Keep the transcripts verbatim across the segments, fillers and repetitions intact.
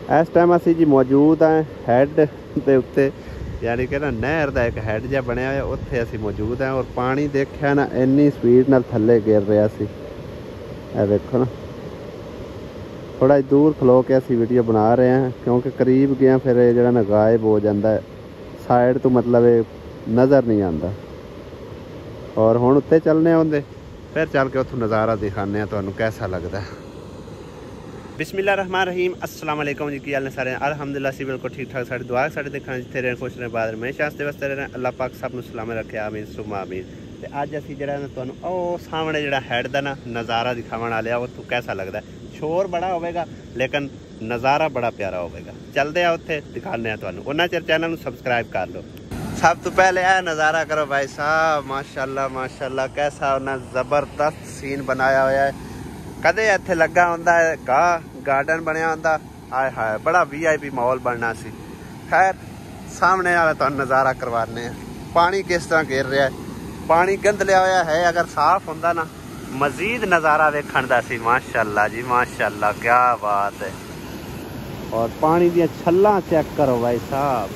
इस टाइम असी जी मौजूद हैं हैड के उत्ते, यानी कि ना नहर का एक हैड जहा बनया है, उत्थे असी मौजूद हैं। और पानी देखा ना इन्नी स्पीड नाल थल्ले गिर रहा सी। ए देखो ना, थोड़ा दूर खलो के असी वीडियो बना रहे हैं, क्योंकि करीब गया फिर जो ना गायब हो जाता है साइड तो, मतलब नज़र नहीं आता। और हुण उत्ते चलने होंगे, फिर चल के उत्थों नज़ारा दिखाने तुहानू कैसा लगता है। बिस्मिल्लाहिर्रहमानिर्रहीम, अस्सलाम वालेकुम जी। की हाल ने सारे? अल्हम्दुलिल्लाह सी बिल्कुल ठीक ठाक। साड़ी दुआ साढ़े देखना जिथे रहने खुश रहने बाद हमेशा आस्ते वास्ते रहना, अल्लाह पाक सब नूं सलामत रखे, आमीन सुम्मा आमीन। ते अज असीं जिहड़ा ना तुहानू ओह सामने जिहड़ा हैड दा ना नज़ारा दिखावन वाले आ, उत्थों कैसा लगता है। शोर बड़ा होवेगा लेकिन नज़ारा बड़ा प्यारा होवेगा। चलते आ उत्थे दिखाने तुहानू। उन्ना चिर चैनल नूं सबसक्राइब कर लो। सब तो पहले यह नज़ारा करो भाई साहब, माशाल्लाह माशाल्लाह, कैसा उन्हें ज़बरदस्त सीन बनाया हुआ है। कदे इत्थे लगा होंदा है गा गार्डन बनया होंदा, आए हाय बड़ा वी आई पी माहौल बनना सी। खैर सामने वाला तो नज़ारा करवाने हैं। पानी किस तरह गिर रहा है, पानी गंदलिया होया है, अगर साफ होंदा ना मजीद नज़ारा वेखण दा सी। माशाल्लाह जी माशाल्लाह, क्या बात है। और पानी दी छल्लां चेक करो भाई साहब,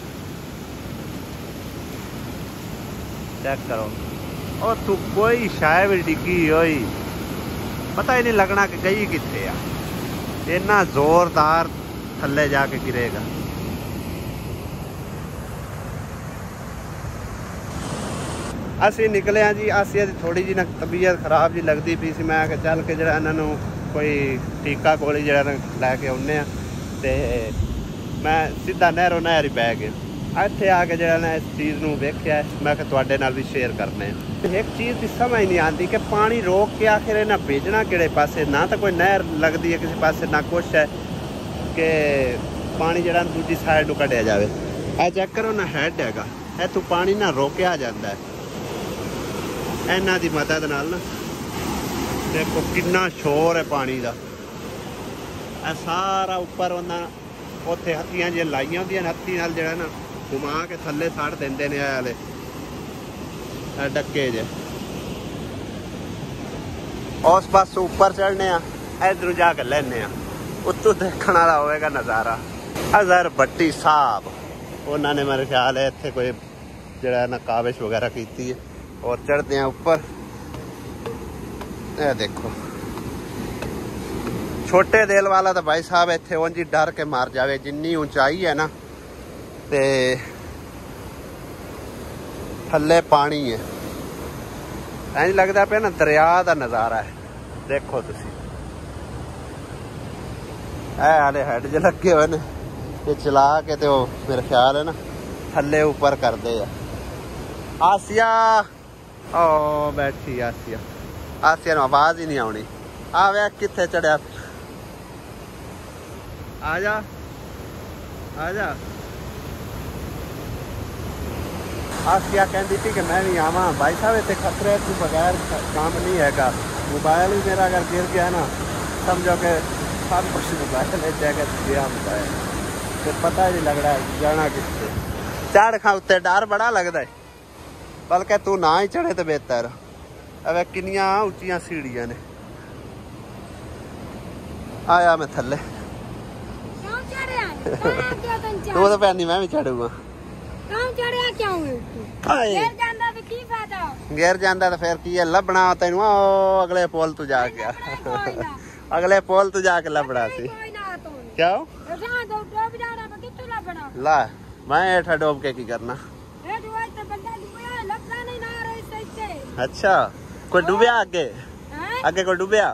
चेक करो। और तू कोई शाय भी डिगी हुई, पता ही नहीं लगना कि गई कितने आ। इन्ना जोरदार थल्ले जाके गिरेगा। असी निकले हाँ जी, असी थोड़ी जी ना तबीयत खराब जी लगती पी सी। मैं चल के जरा इन्हों कोई टीका कोली जरा लैके आने, तो मैं सीधा नहरों नहर ही बह गया। इत्थे आके जरा ना इस चीज़ नूं वेख्या, मैं तुहाडे नाल भी शेयर करने। एक चीज़ की समझ नहीं आती कि पानी रोक के आखिर इन्हें भेजना किहड़े पासे। ना तो कोई नहर लगती है किसी पासे, ना कुछ है कि पानी जरा दूजी साइड नूं कढ़िया जाए। ए चेक करो ना, हैड हैगा, इत्थों पानी ना रोकिया जाता है इन्हां दी मदद नाल ना। देखो कितना शोर है पानी का। ए सारा उपर उन्हां उत्थे हत्थियां जी लाइयां होंदियां, हत्थी नाल जिहड़ा ना घुमा के थल्ले सड़ देंदे ने वाले डक्के जे। उस पास उपर चढ़ने, इधरों जाके लेने, उत्तों देखने वाला होएगा नज़ारा। अजहर भट्टी साहब उन्होंने मेरे ख्याल है इत्थे कोई जरा ना काबिश वगैरह की है। और चढ़ते हैं ऊपर, ये देखो छोटे दिल वाला तो भाई साहब इत्थे उंज डर के मर जाए। जिन्नी ऊंचाई है ना ते थल्ले पानी है, इंज लगता पे ना दरिया का नज़ारा है। देखो तुसी ऐ वाले हैड ज लगे हुए ने, ये चला के तो मेरे ख्याल है ना थल्ले ऊपर करते हैं। आसिया ओ बैठी, आसिया आसिया नूं आवाज ही नहीं आनी। आ वे कित्थे चढ़िया, आजा आजा। आसिया कहती थी कि मैं भी आवा। भाई साहब इतने खतरे के बगैर काम नहीं है। मोबाइल ही मेरा अगर गिर गया ना, समझो कि सब कुछ मोबाइल में जगह गया होता है, फिर पता ही नहीं लग रहा है जाना किससे। चढ़ खा उत्ते डर बड़ा लगता है, बल्कि तू ना ही चढ़े तो बेहतर। अब किनिया उच्चियां सीढ़ियां ने। आया मैं थल्ले तू तो पैनी, मैं भी चढ़ूगा। गिर जाता तो फिर की है, लभना तेन अगले पुल तू जाके अगले पुल तू जाके लभना सी। क्या ला मैं हेठा डूब के की करना। अच्छा कोई डूबया आगे, आगे कोई डूबया।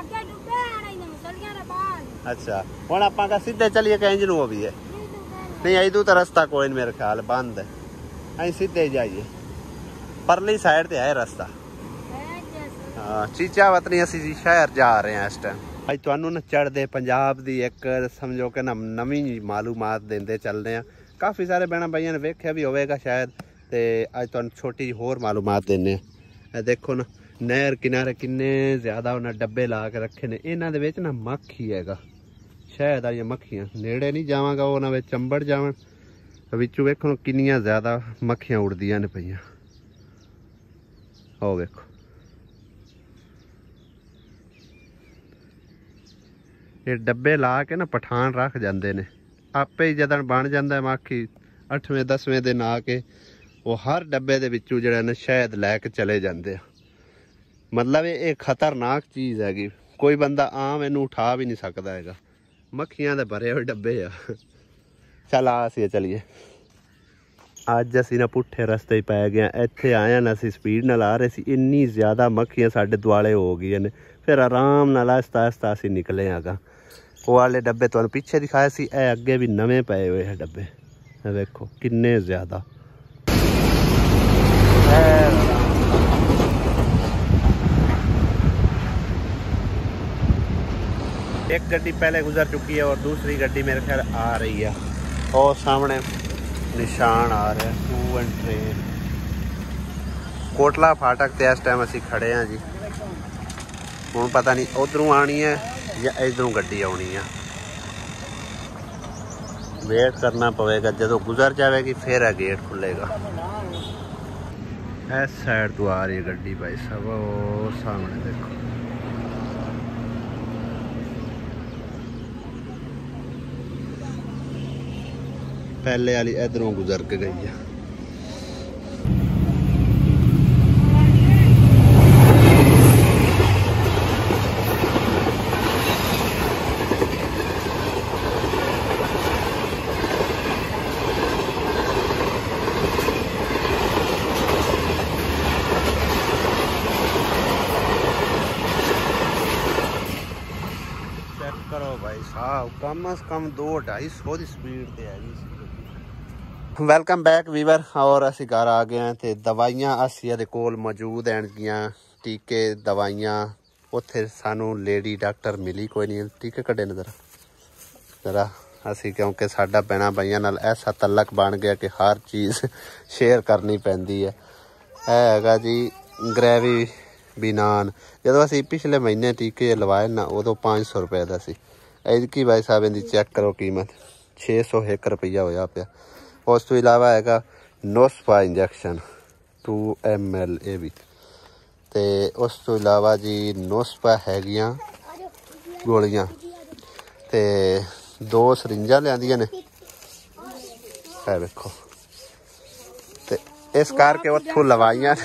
अच्छा हुण आपां का सीधे चलिए कि इंज नूं हो भी है नहीं, इधू तो रास्ता कोई नहीं मेरे ख्याल बंद है। अं सीधे जाइए, परली साइड ते है रास्ता। हाँ चीचा वतनी असी शहर जा रहे हैं इस टाइम। अज तुहानू ना चढ़दे पंजाब दी एक समझो कि ना नवीं मालूमात देंदे चलने। काफ़ी सारे भैन भाइयों ने वेख्या भी होगा शायद, तो अज तुहानू छोटी होर मालूमात देने। देखो ना नहर किनारे किन्ने ज़्यादा उन्हें डब्बे ला के रखे ने। इन्हां दे विच ना मक्खी हैगा, शहद आइया मक्खियां। नेड़े नहीं जावांगा, उन्हां विच चंबड़ जावन। विचों वेखो किन्नियां ज़्यादा मक्खियां उड़दियां ने पईयां। हो वेखो ये डब्बे ला के ना पठान रख जाते ने आपे ही जदन बन जाता मक्खी अठवें दसवें दिन आके वो हर डब्बे दे विचों जिहड़ा ना शहद लैके चले जाते। मतलब ये खतरनाक चीज़ हैगी, कोई बंदा आम इनू उठा भी नहीं सकता है। मक्खियां दे भरे हुए डब्बे आ। चल आ असीं चलीए। अज असीं ना पुट्ठे रस्ते पै गए। इत्थे आए ना असीं स्पीड नाल आ रहे सी, इन्नी ज़्यादा मक्खियां साडे दुआले हो गई ने। फिर आराम नाल आहिस्ता आहिस्ता असीं निकले आगा। वो वाले डब्बे तुहानूं पिछे दिखाए सी, ए अगे भी नवे पए हुए हैं डब्बे। देखो किन्ने ज़्यादा। एक गड्डी पहले गुजर चुकी है और दूसरी गड्डी मेरे ख्याल आ रही है। और सामने निशान आ रहा है टू एंड ट्रेन। कोटला फाटक ते इस टाइम असीं खड़े हैं जी। हुण पता नहीं उधरों आनी है या इधरों गड्डी आनी है। वेट करना पवेगा, जो गुजर जाएगी फिर है गेट खुलेगा। इस साइड तो आ रही है गड्डी भाई साहब, वो सामने देखो। पहले वाली इधरों गुजर के गई है। चेक करो भाई साहब, कम अज कम दो ढाई सौ की स्पीड से है जी। Welcome back Weaver. और असी घर आ गए हैं तो दवाइयां असी दे कोल मौजूद हैं गियां, टीके दवाइयां। उत्थे सानू लेडी डॉक्टर मिली कोई नहीं। टीके कड्डे ने जरा जरा असी, क्योंकि साडा भैणां भाइयां नाल ऐसा तलक बन गया कि हर चीज़ शेयर करनी पैंदी है। हैगा जी ग्रेवी बिनान। जो असी पिछले महीने टीके लवाए ना उदों पाँच सौ रुपये का सी। एदकी भाई साहब इहदी चेक करो कीमत, छे सौ एक रुपया होया पिया। उस तो इलावा है नोस्पा इंजैक्शन टू एम एल ए भी। तो उस तो इलावा जी नोस्पा हैगियां गोलियां ते दो सरिंजां लियांदियां ने। है देखो ते इस करके उत्थों लवाइयां।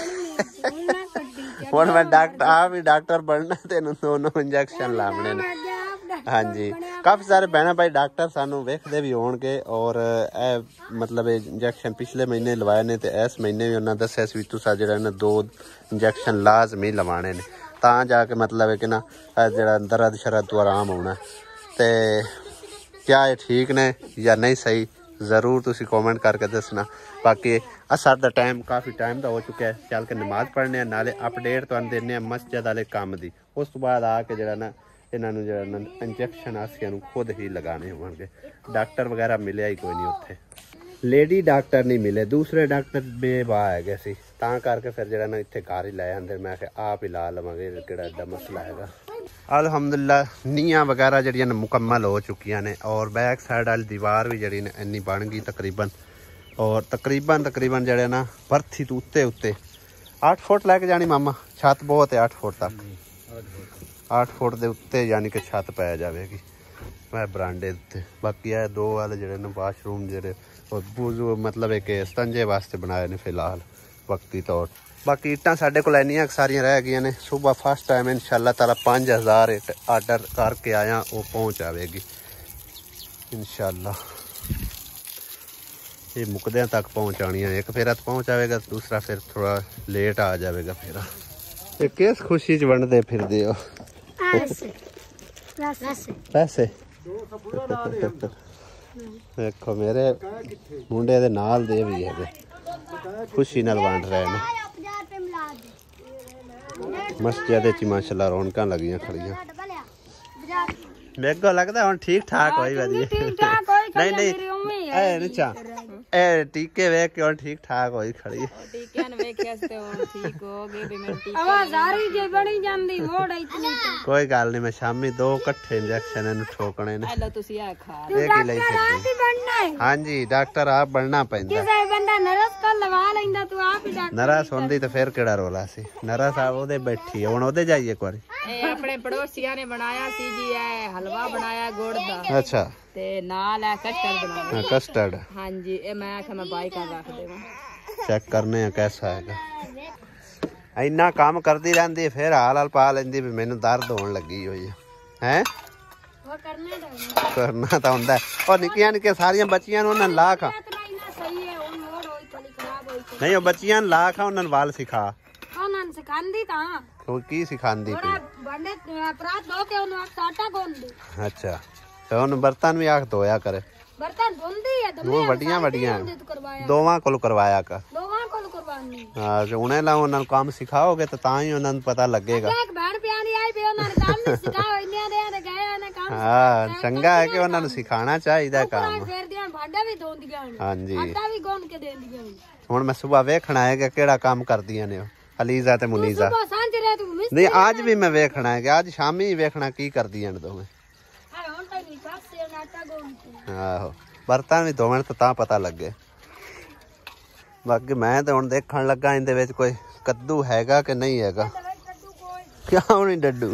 हुण मैं डॉक्टर आप ही डॉक्टर बनना ते दोनों इंजैक्शन लाने ने। हाँ जी, काफ़ी सारे भैन भाई डॉक्टर सानू वेखते भी होणगे। और ए मतलब इंजैक्शन पिछले महीने लवाए ने ते इस महीने भी उन्होंने दस्सिया सी तुसां जिहड़ा ना दो इंजैक्शन लाजमी लवाने ने, तां जाके मतलब है कि ना जिहड़ा दर्द शरद तो आराम होना। ते क्या ये ठीक ने या नहीं सही, ज़रूर तुसी कमेंट करके दसना। बाकी असर दा टाइम काफ़ी टाइम का हो चुका है। चल के नमाज पढ़ने नाले अपडेट तुहानूं दिन्ने मस्जिद वाले काम दी। उस तो बाद आके जिहड़ा ना इन्होंने जो इंजैक्शन आसिया खुद ही लगाने होंगे। डॉक्टर वगैरह मिले ही कोई नहीं उत्थे, लेडी डॉक्टर नहीं मिले, दूसरे डॉक्टर बेवाह है सी। तां करके फिर जो ना इत्थे घर ही लै आंदे। मैं आप ही ला लवांगे, किहड़ा एडा मसला है। अल्हम्दुलिल्लाह नीयां वगैरह जड़ियां मुकम्मल हो चुकियां ने। और बैक साइड वाली दीवार भी जड़ी इन्नी बन गई तकरीबन। और तकरीबन तकरीबन जड़े ना बरथी तो उत्ते उत्ते अठ फुट लैके जानी मामा। छत बहुत है अठ फुट तक, अठ फुट के उत्ते यानी कि छत पै जाएगी मैं बरांडे उत्ते। बाकी है दो वाले जड़े ने वाशरूम जड़े बूजू मतलब है कि स्तंजे वास्ते बनाए ने फिलहाल वक्ती तौर। बाकी इट्टां साडे कोल इन्नियां सारियां रह गई ने। सुबह फर्स्ट टाइम इंशाअल्लाह ताला पाँच हज़ार इट आर्डर करके आया, वो पहुँच आएगी इंशाअल्लाह। ये मुकद्या तक पहुँचानियाँ, एक फेरा तो पहुँच आएगा, दूसरा फिर थोड़ा लेट आ जाएगा फेरा। ये किस खुशी च वंडदे फिरदे हो पैसे? देखो मेरे मुंडे दे नाल दे भी है, खुशी नाल वंड रहे हैं। मस्जिद च माशाल्लाह रौनकां लगियां खड़ियां। मेरे को लगता है हुण ठीक ठाक होई वधिया। नहीं नहीं ए निचा ए टीके वेख के ठीक ठाक होई खड़ी टीके ने वेखे ते हुन ठीक हो गए भी मैं टीके आवाज आ रही जे बनी जांदी मोड़ इतनी कोई गल नहीं मैं शामी दो इकट्ठे इंजेक्शन इनु ठोकने ने हेलो तुसी आ खा एक ही लई फिरदी बनना है हां जी डॉक्टर आप बनना पैंदा किसे बंदा नरस को लगा लेंदा तू आप ही डॉक्टर नरस होंदी ते फिर केड़ा रोला सी नरस आ ओदे बैठी हुन ओदे जाइए एक बारी ए अपने पड़ोसिया ने बनाया सी जी ए हलवा बनाया गुड़ दा अच्छा ते नाल है कस्टर्ड बनाया कस्टर्ड हां जी ए मैं आखा मैं बाइक कर रख देवां चेक करने हैं कैसा है इन्ना काम करती रहंदी है फिर हाल हाल पा लेंदी भी मैनू दर्द होने लगी हुई है हैं वो करना तो करना तो हुंदा है और निक्कियां निक्कियां सारियां बच्चियां नु उन्हां ला खा सही है हुन मोड़ होई थोड़ी खराब होई नहीं ओ बच्चियां ला खा उन्हां वाल सिखा उन्हां सिखांदी ता तो की सिखांदी पई बंदे अपराध धो के उन्हां आटा गोंद दे अच्छा तो उन बर्तन भी आख धोया करे बर्तन धोंदी है वो वड्डियां वड्डियां दोवां कोल करवाया कर दोवां कोल करवानी हां जो उन्हें ला उन्हां काम सिखाओगे तो तां ही उन्हां पता लगेगा एक बहन प्यारी आई पे उन्हां काम नहीं सिखाओ इन्ने दे गए ने काम हां चंगा है कि उन्हां सिखाना चाहिए काम फिर दियां भांडा भी धोंदियां हां जी आटा भी गोंद के देंदियां हुन मैं सुबह वेखना है कि केड़ा काम करदियां ने अलीजा ते मुनीजा सुबह सांझ रे तू नहीं आज भी मैं वेखना है कि आज शामी वेखना की करदियां ने दोवें आहो बर्तन भी धोवन तो तां पता लगे बाकी मैं तो हुण देखण लगा इनदे विच कोई कद्दू हैगा कि नहीं हैगा क्यों नहीं डड्डू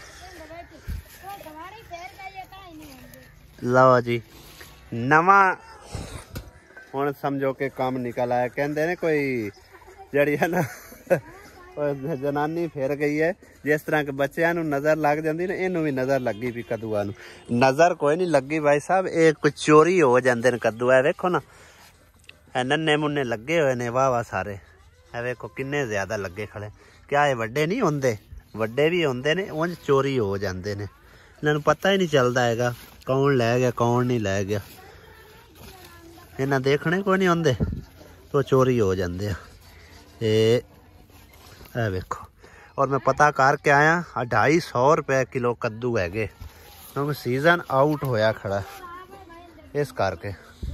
लो जी नवा हुण समझो कि काम निकल आया कहंदे ने कोई जड़ी है ना जनानी फिर गई है जिस तरह के बच्चों नूं नज़र लग जाती ना इनू भी नज़र लगी भी कद्दूआ नूं नज़र कोई नहीं लगी भाई साहब ये कोई चोरी हो जाते हैं कद्दू है वेखो ना नन्ने मुन्ने लगे हुए ने वाह वाह सारे है वेखो किन्ने ज्यादा लगे खड़े क्या ये वड्डे नहीं होंदे वड्डे भी होंदे ने उंज चोरी हो जाते ने इन्हां नूं पता ही नहीं चलता हैगा कौन लै गया कौन नहीं लै गया इन्हां देखने कोई नहीं होंदे तो चोरी हो जाते हैं ए वेखो और मैं पता करके आया ढाई सौ रुपये किलो कद्दू है क्योंकि सीजन आउट होया खड़ा इस करके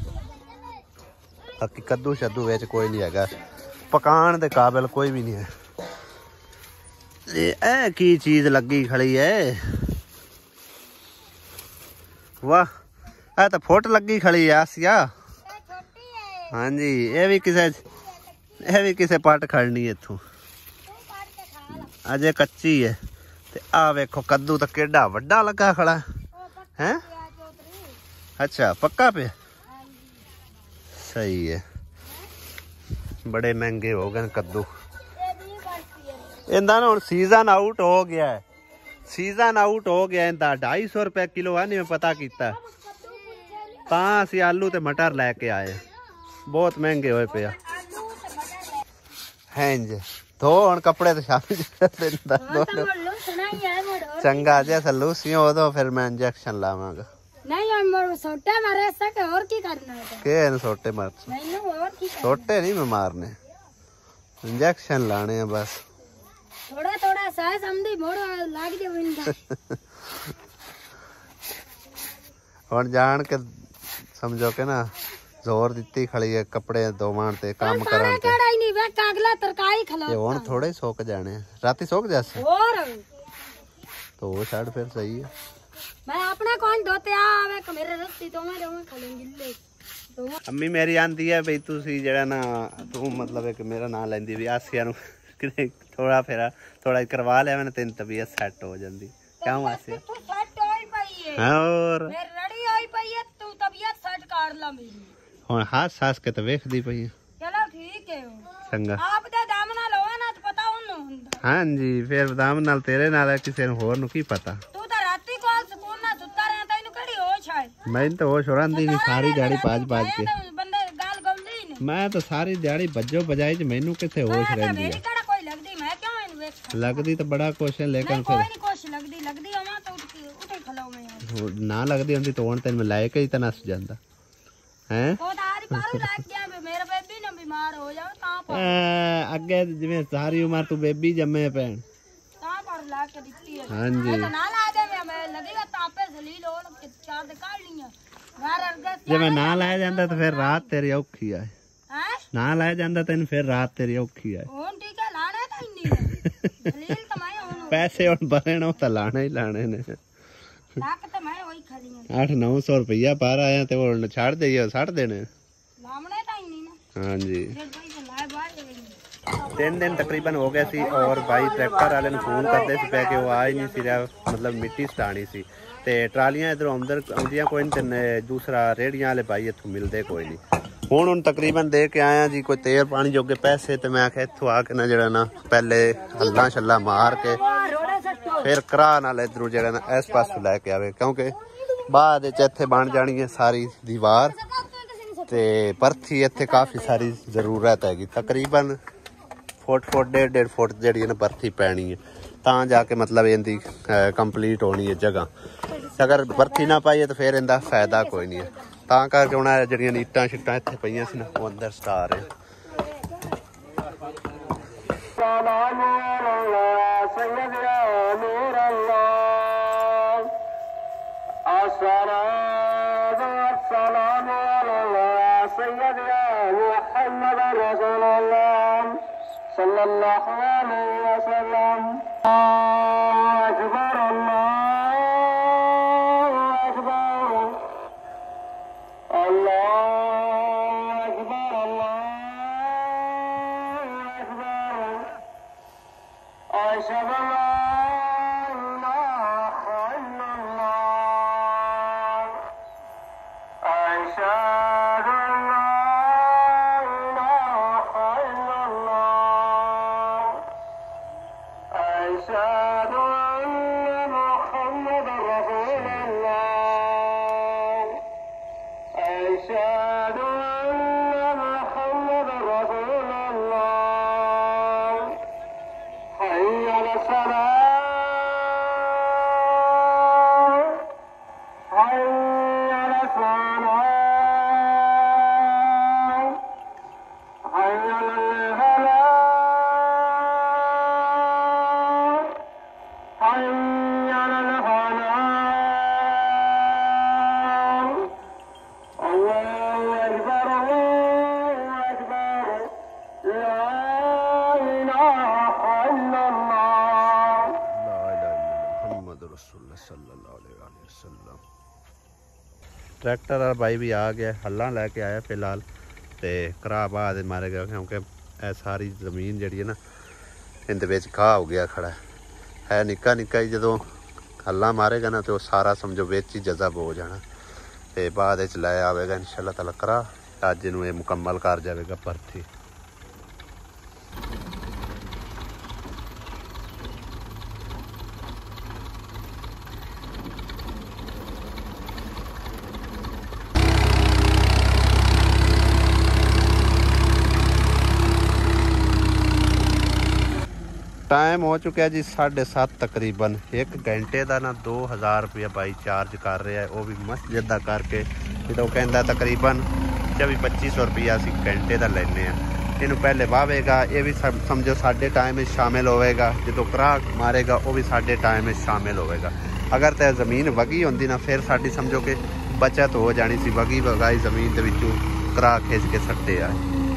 बाकी कद्दू शद्दू विच कोई नहीं है पकाने के काबिल कोई भी नहीं है ए की चीज लगी खड़ी है वाह ए तो फुट लगी खड़ी है आसिया हाँ जी ये भी किसे ये भी किसे पट खड़नी है इथों अजे कच्ची है ते आ वेखो कद्दू तो केडा वड्डा लगा खड़ा है अच्छा पक्का पे सही है बड़े महंगे हो गए कद्दू इंदा ना हुण सीजन आउट हो गया है सीजन आउट हो गया इंदा ढाई सौ रुपये किलो है नहीं मैं पता किया तां असीं आलू ते मटर लैके आए बहुत महंगे होए पे हैं जी धो हुण कपड़े तो शामी चंगा जैसा लूसी उदो फिर मैं इंजेक्शन लावांगा नहीं सोटे मारे सके और की करना है के सोटे मार नहीं और की सोटे नहीं मैं मारने इंजेक्शन लाने हैं बस थोड़ा थोड़ा सा समझी मोड़ो लाग दे विंदा हुण जान के समझो के ना जोर दिती खड़ी है कपड़े धोवन ते काम करन ते केड़ा ही नहीं वे कागला तरकारी खलो ये हुण थोड़े ही सोक जाने राती सोक जासे और तो वो साइड फिर सही है मैं अपना कौन धोते आवे के मेरे रस्सी तो मैं दोवे खलेंगे ले तो अम्मी मेरी आंदी है भाई तुसी जेड़ा ना तू मतलब एक मेरा नाम लेंदी भी आसिया नु थोड़ा फेरा थोड़ा करवा ले मैंने तेन तबीयत सेट हो जांदी क्यों आसिया तू सेट होई पई है और मेरी रड़ी होई पई है तू तबीयत सेट कर ला मेरी हुण हाथ सास के तो वेखदी पई है चलो ठीक है चंगा आप दे दाम नाल होवे ना तो पता उन्नु हुंदा हां जी फिर दाम नाल तेरे नाल किसे होर नु की पता तू तो राती को सुकून ना सुत्ता रहे तैनू केड़ी होश है मैं तो होश होरांदी नहीं सारी दिहाड़ी पाज पाज के बंदे गाल गौंदी नहीं मैं तो सारी दिहाड़ी बज्जो बजाई च मैनू किथे होश रहंदी है केड़ा कोई लगदी मैं क्यों इन वेख लगदी तो बड़ा कुछ है लेकिन फिर कोई नहीं कुछ लगदी लगदी होवा तो उठ उठे खलाओ मैं ना लगदी हुंदी तो हुण तैनूं लै के ही ता नस जांदा हैं ओ तारी पारू लग गया मेरा बेबी ना बीमार हो जाओ ता पर अगे जिवें सारी उम्र तू बेबी जम्मे पैन ता पर ला के दित्ती है हां जी तो ना ला दे मैं लगेगा तापे जलील हो चार दे काट लिया ਜੇ ਮੈਂ ਨਾ ਲੈ ਜਾਂਦਾ ਤਾਂ ਫਿਰ ਰਾਤ ਤੇਰੀ ਔਖੀ ਆ ਨਾ ਲੈ ਜਾਂਦਾ ਤੈਨੂੰ ਫਿਰ ਰਾਤ ਤੇਰੀ ਔਖੀ ਆ ਪੈਸੇ ਹੁਣ ਬਣੇ ਉਹ ਤਾਂ ਲਾਣਾ ਹੀ ਲਾਣੇ ਨੇ ਅੱਠ ਨੌ ਸੌ ਰੁਪਇਆ ਬਾਹਰ ਆਇਆ ਤੇ ਹੁਣ ਛੱਡ ਦੇਈਏ ਛੱਡ ਦੇਣੇ ਹਾਂਜੀ तीन दिन तकरीबन हो गए सी और भाई ट्रैक्टर वाले फोन करते सी पै कि वो आ ही नहीं सी रहा मतलब मिट्टी सटानी सी ते ट्रालियां इधरों अंदर आउंदियां कोई नहीं दूसरा रेहड़ियां वाले भाई इत्थों मिलते कोई नहीं हुण हुण तकरीबन दे के आया जी कोई तेल पानी जोगे पैसे ते मैं आख्या इत्थों आके ना जेड़ा ना पहले हल्ला शल्ला मार के फिर घरा नाल इधरों जेड़ा ना इस पासों लैके आवे क्योंकि बाद इत्थे बन जानी है सारी दीवार ते परथी इत्थे काफ़ी सारी जरूरत हैगी तकरीबन फुट फुट डेढ़ डेढ़ फुट जी बर्थी पैनी है तां जाके मतलब इनकी कंप्लीट होनी है जगह अगर बर्थी ना पाई तो फिर इनका फायदा कोई नहीं है तां करके उन्हें जड़ियां ईटां शिटां इत्थे पईयां सी ना वो अंदर सटा रहे सल्लल्लाहु अलैहि वसल्लम अकबर अल्लाहु अकबर अल्लाहु अकबर अल्लाहु अकबर अशहदु अल्ला इलाहा इल्लल्लाह अशहदु ट्रैक्टर वाला भाई भी आ गया हल्ला लैके आया फिलहाल तो घरा बाद मारे गया क्योंकि यह सारी जमीन जी है ना इनके घाह हो गया खड़ा है निक्का निक्का ही जो हल्ला मारेगा ना तो सारा समझो बिच ही जजब हो जाना तो बाद लै आएगा इंशाअल्लाह ताला घरा अज इनू ये मुकम्मल कर जाएगा भरती टाइम हो चुका जी साढ़े सत्त तकरीबन एक घंटे का ना दो हज़ार रुपया भाई चार्ज कर रहा है वो भी मस्जिद का करके जो कहता तकरीबन चौबी पच्ची सौ रुपया असी घंटे का लेने इनू पहले वावेगा ये भी समझो साढ़े टाइम में शामिल होएगा जो घरा मारेगा वो भी साढ़े टाइम में शामिल होएगा अगर तो ज़मीन वगी होंगी ना फिर साड़ी समझो कि बचत हो जानी सी वगी वगाई ज़मीन के विचों घरा खिंच के सट्टे आए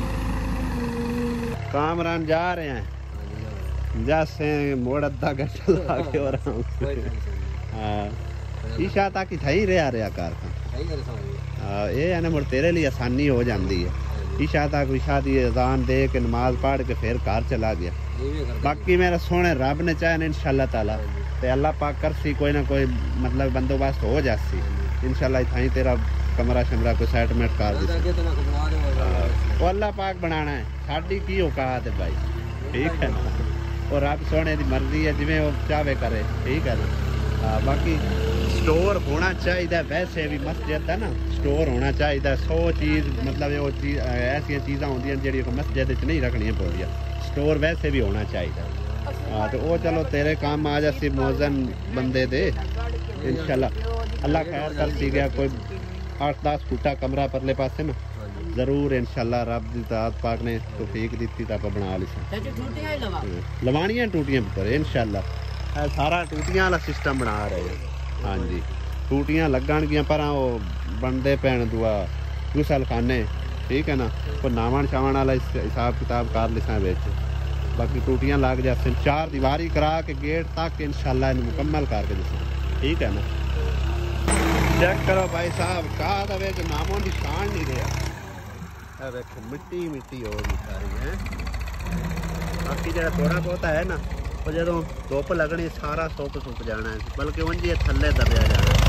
कामरान जा रहे हैं जैसे मोड़ अद्धा घंटा ला के और हाँ ईशा तक ही सही रहा रहा कार हाँ ये है ना मुड़ तेरे लिए आसानी हो जाती है ईशा तक ईशा की अजान दे के नमाज पढ़ के फिर घर चला गया बाकी मेरा सोने रब ने चाहे ना इंशाअल्लाह ताला ते अल्लाह पाक कर सी कोई ना कोई मतलब बंदोबस्त हो जासी इंशाअल्लाह इथाई तेरा कमरा शमरा कोई सेटमेंट कर दी वो अल्लाह पाक बनाना है साड़ी की औकात है भाई ठीक है ना और रब सोने की मर्जी है जिमें वो चाहे करे ठीक है ना हाँ बाकी स्टोर होना चाहिए वैसे भी मस्जिद है ना स्टोर होना चाहिए सौ चीज़ मतलब वो चीज़ ऐसी चीज़ा होंगे जी मस्जिद नहीं रखनी पौदियाँ स्टोर वैसे भी होना चाहिए हाँ तो वो चलो तेरे काम आ जाती मौजन बंदे दे इंशाल्लाह अल्लाह खैर कर सी गया कोई आठ दस फुटा कमरा परले पासे ना जरूर इंशाल्लाह रब दी ज़ात पाक ने तौफीक दी तो आप बना ली लवानियां टूटियां पर इंशाल्लाह सारा टूटियां वाला सिस्टम बना रहे हैं हाँ जी टूटियां लगणगियां पर वो बनते पैन दुआ गुसलखाने ठीक है ना कोई नावन छावन वाला हिसाब किताब कर लिसा बिच बाकी टूटियां लग जाते चार दीवारी करा के गेट तक इंशाल्लाह इन मुकम्मल करके दिसा ठीक है ना। चेक करो भाई साहब का नामों निशान नहीं रहा देखो मिट्टी मिट्टी हो सारी है। बाकी जो थोड़ा बहुत है ना वो जो धुप लगनी सारा सुक सुक जाना है बल्कि उंज थले दबिया जाना।